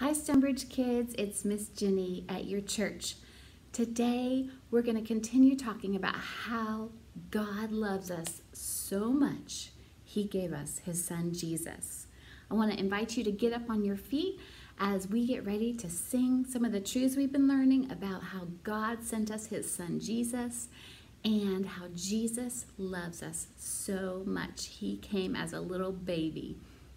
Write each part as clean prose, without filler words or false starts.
Hi StoneBridge kids, it's Miss Jenny at your church. Today we're going to continue talking about how God loves us so much He gave us His Son Jesus. I want to invite you to get up on your feet as we get ready to sing some of the truths we've been learning about how God sent us His Son Jesus and how Jesus loves us so much. He came as a little baby.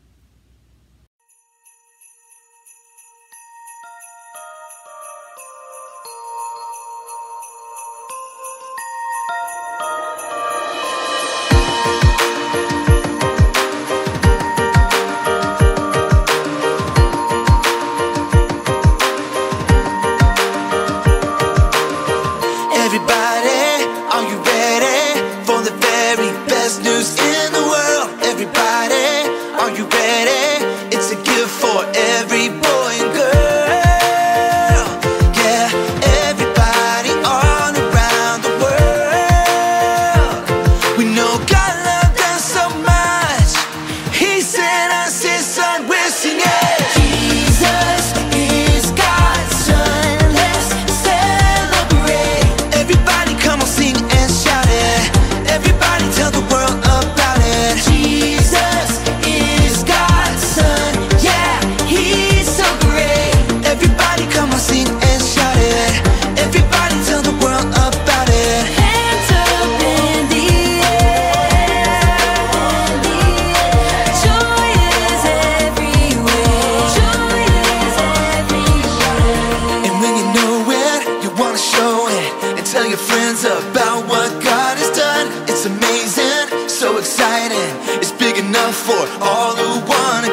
About what God has done, it's amazing, so exciting. It's big enough for all who wanna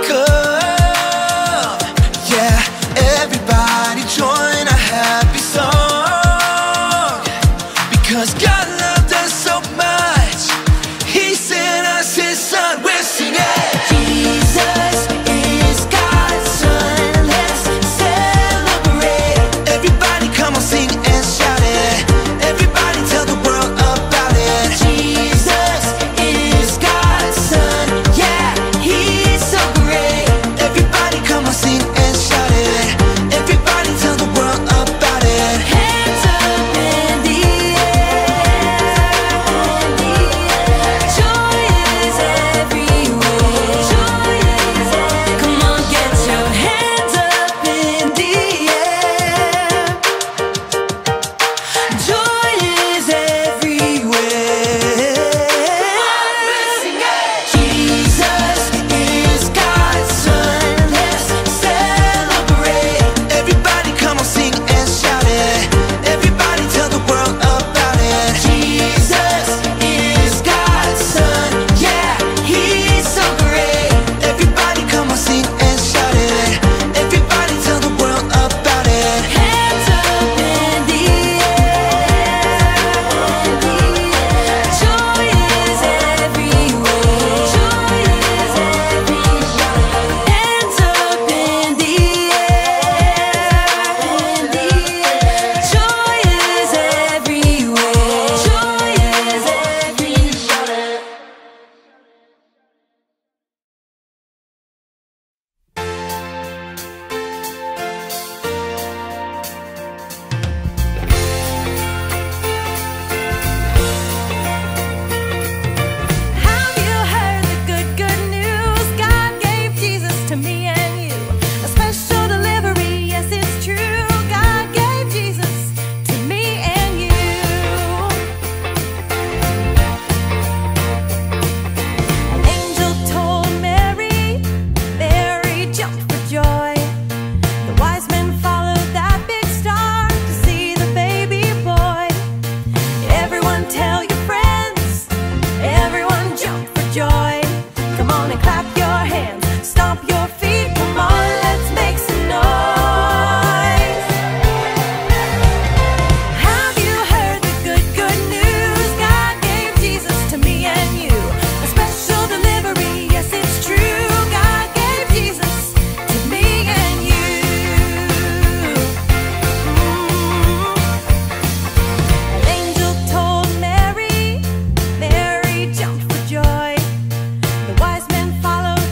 come. Yeah, everybody join a happy song, because God loved us so much, He sent us His Son. We're singing Jesus is God's Son. Let's celebrate. Everybody come on, sing and shout it. Everybody tell the world about it. Jesus is God's Son. Yeah, He's so great. Everybody come on, sing and shout it. Everybody tell the world about it. Hands up in the air. Joy is everywhere. Joy is everywhere. Come on, get your hands up in the air. Joy is everywhere. Jesus is God's Son. Let's celebrate. Everybody come on, sing and shout it. Everybody tell the world about it. Jesus is God's Son. Yeah, He's so great. Everybody come on, sing and shout it. Everybody tell the world about it. Hands up in the air. Joy is everywhere. Joy is everywhere. Hands up in the air. Joy is everywhere. Joy is everywhere. Have you heard the good news? God gave Jesus to me and you. A special delivery, yes it's true. God gave Jesus to me and you. An angel told Mary, Mary jumped for joy. The wise men followed that big star to see the baby boy. Everyone tell your friends, everyone jump for joy. Come on and clap your hands, stomp your feet. Come on, let's make some noise. Have you heard the good news? God gave Jesus to me and you. A special delivery, yes it's true. God gave Jesus to me and you. An angel told Mary, Mary jumped for joy. The wise men followed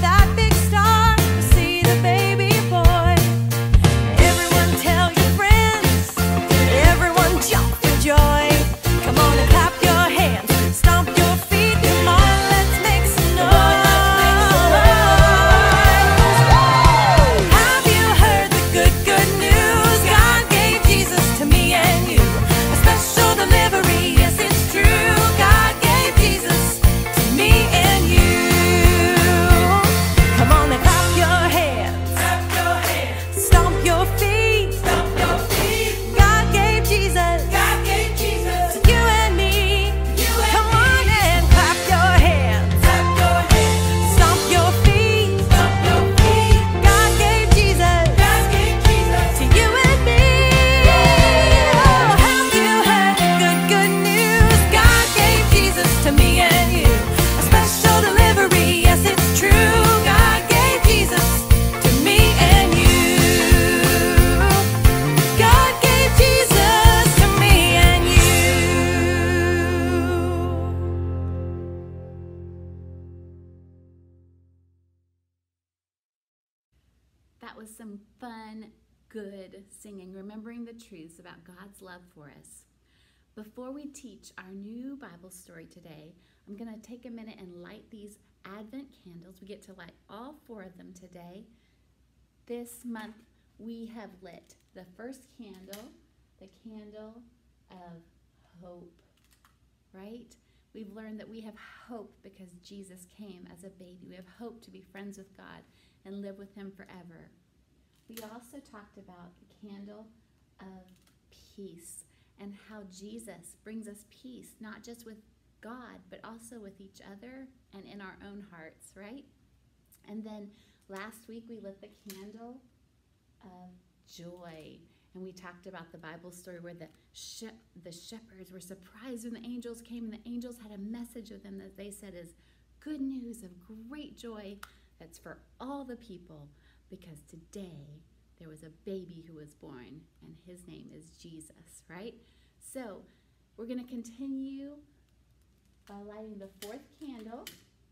That was some fun, good singing, remembering the truths about God's love for us. Before we teach our new Bible story today, I'm going to take a minute and light these Advent candles. We get to light all 4 of them today. This month we have lit the first candle, the candle of hope, right? We've learned that we have hope because Jesus came as a baby. We have hope to be friends with God and live with Him forever. We also talked about the candle of peace and how Jesus brings us peace, not just with God, but also with each other and in our own hearts, right? And then last week we lit the candle of joy. And we talked about the Bible story where the shepherds were surprised when the angels came, and the angels had a message with them that they said is good news of great joy that's for all the people, because today there was a baby who was born, and his name is Jesus, right? So we're going to continue by lighting the 4th candle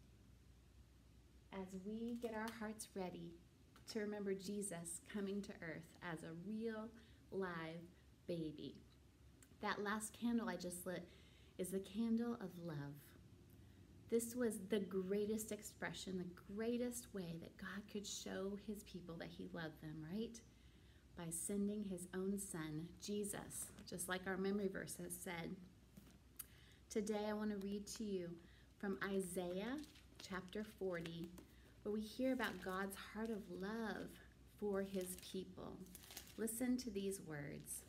as we get our hearts ready to remember Jesus coming to earth as a real live baby. That last candle I just lit is the candle of love. This was the greatest expression, the greatest way that God could show His people that He loved them, right? By sending His own Son, Jesus, just like our memory verse has said. Today I want to read to you from Isaiah chapter 40, where we hear about God's heart of love for His people. Listen to these words.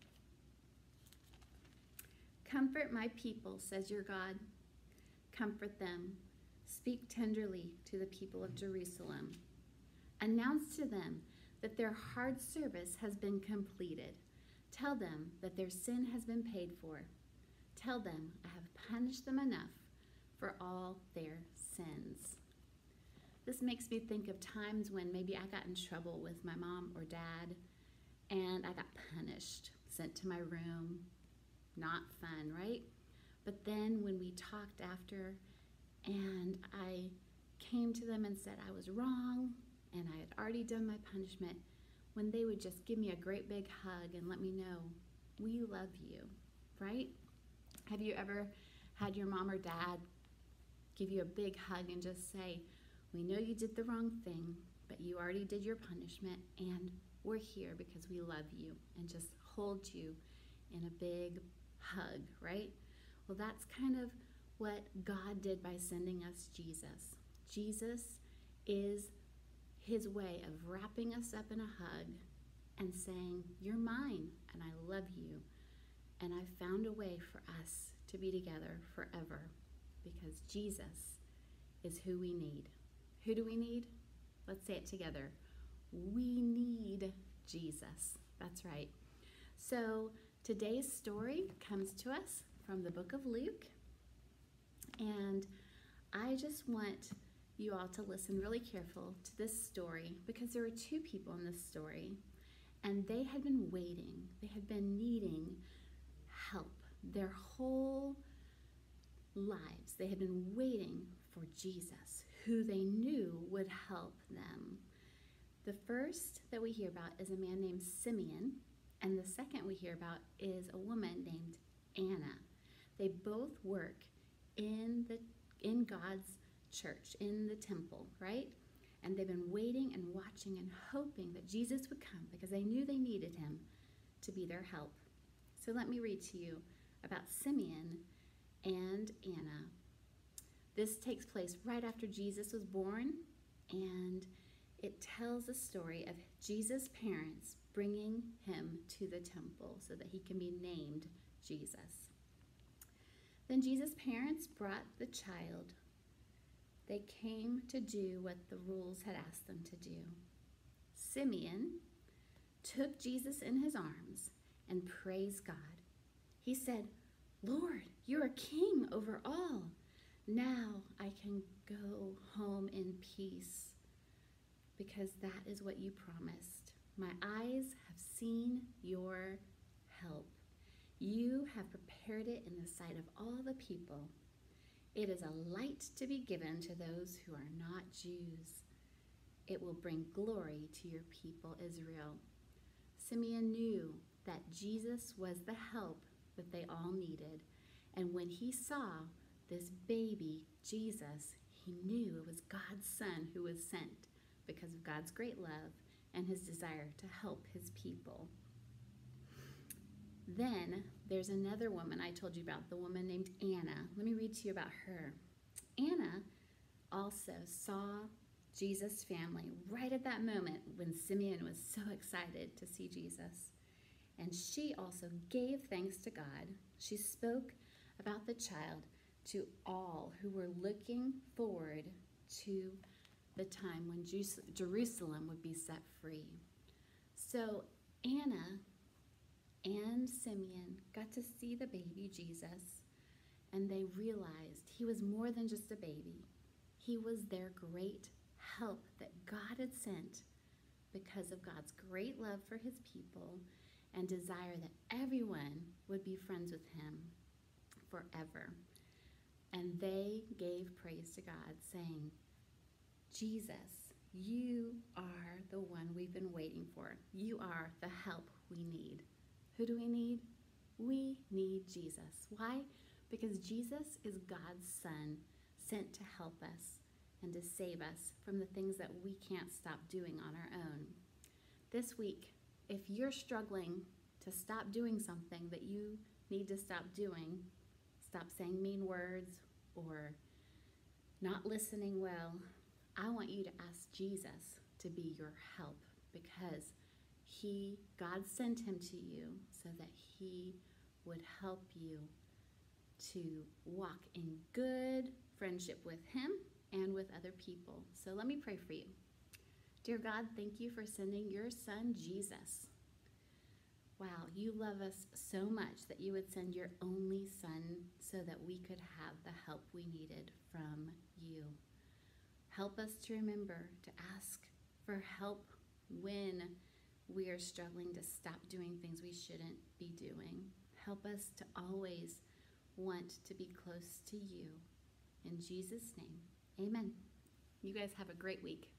Comfort my people, says your God. Comfort them. Speak tenderly to the people of Jerusalem. Announce to them that their hard service has been completed. Tell them that their sin has been paid for. Tell them I have punished them enough for all their sins. This makes me think of times when maybe I got in trouble with my mom or dad and I got punished, sent to my room. Not fun, right? But then when we talked after and I came to them and said I was wrong and I had already done my punishment, when they would just give me a great big hug and let me know, we love you, right? Have you ever had your mom or dad give you a big hug and just say, we know you did the wrong thing, but you already did your punishment, and we're here because we love you, and just hold you in a big hug, right? Well, that's kind of what God did by sending us Jesus. Jesus is His way of wrapping us up in a hug and saying, you're mine, and I love you, and I found a way for us to be together forever, because Jesus is who we need. Who do we need? Let's say it together. We need Jesus. That's right. So today's story comes to us from the book of Luke. And I just want you all to listen really careful to this story, because there were 2 people in this story, and they had been waiting. They had been needing help their whole lives. They had been waiting for Jesus, who they knew would help them. The first that we hear about is a man named Simeon, and the second we hear about is a woman named Anna. They both work in God's church, in the temple, right? And they've been waiting and watching and hoping that Jesus would come because they knew they needed Him to be their help. So let me read to you about Simeon and Anna. This takes place right after Jesus was born, and it tells a story of Jesus' parents bringing Him to the temple so that He can be named Jesus. Then Jesus' parents brought the child. They came to do what the rules had asked them to do. Simeon took Jesus in his arms and praised God. He said, Lord, you're a king over all. Now I can go home in peace, because that is what you promised. My eyes have seen your help. You have prepared it in the sight of all the people. It is a light to be given to those who are not Jews. It will bring glory to your people, Israel. Simeon knew that Jesus was the help that they all needed. And when he saw this baby, Jesus, he knew it was God's Son who was sent because of God's great love and his desire to help his people. Then there's another woman I told you about, the woman named Anna. Let me read to you about her. Anna also saw Jesus' family right at that moment when Simeon was so excited to see Jesus. And she also gave thanks to God. She spoke about the child to all who were looking forward to the time when Jerusalem would be set free. So Anna and Simeon got to see the baby Jesus, and they realized he was more than just a baby. He was their great help that God had sent because of God's great love for his people and desire that everyone would be friends with him forever. And they gave praise to God, saying, Jesus, you are the one we've been waiting for. You are the help we need. Who do we need? We need Jesus. Why? Because Jesus is God's Son, sent to help us and to save us from the things that we can't stop doing on our own. This week, if you're struggling to stop doing something that you need to stop doing, stop saying mean words or not listening well, I want you to ask Jesus to be your help, because God sent him to you so that he would help you to walk in good friendship with him and with other people. So let me pray for you. Dear God, thank you for sending your Son, Jesus. Wow, you love us so much that you would send your only Son so that we could have the help we needed from you. Help us to remember to ask for help when we are struggling to stop doing things we shouldn't be doing. Help us to always want to be close to you. In Jesus' name, amen. You guys have a great week.